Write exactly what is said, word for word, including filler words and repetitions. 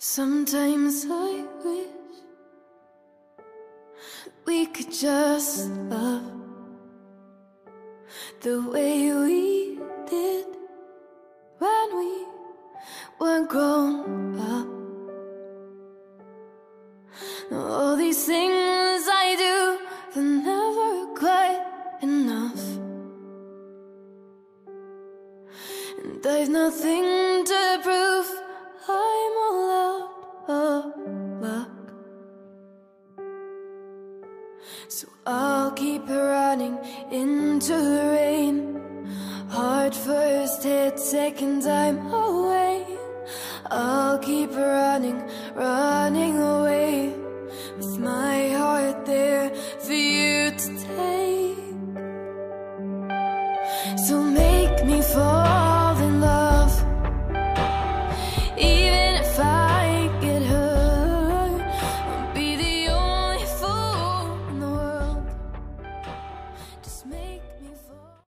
Sometimes I wish we could just love the way we did when we weren't grown up. All these things I do, they're never quite enough, and I've nothing to prove. I'm all out of luck, so I'll keep running into the rain. Heart first hit, second time away. I'll keep running, running away, with my heart there for you to take. So make me fall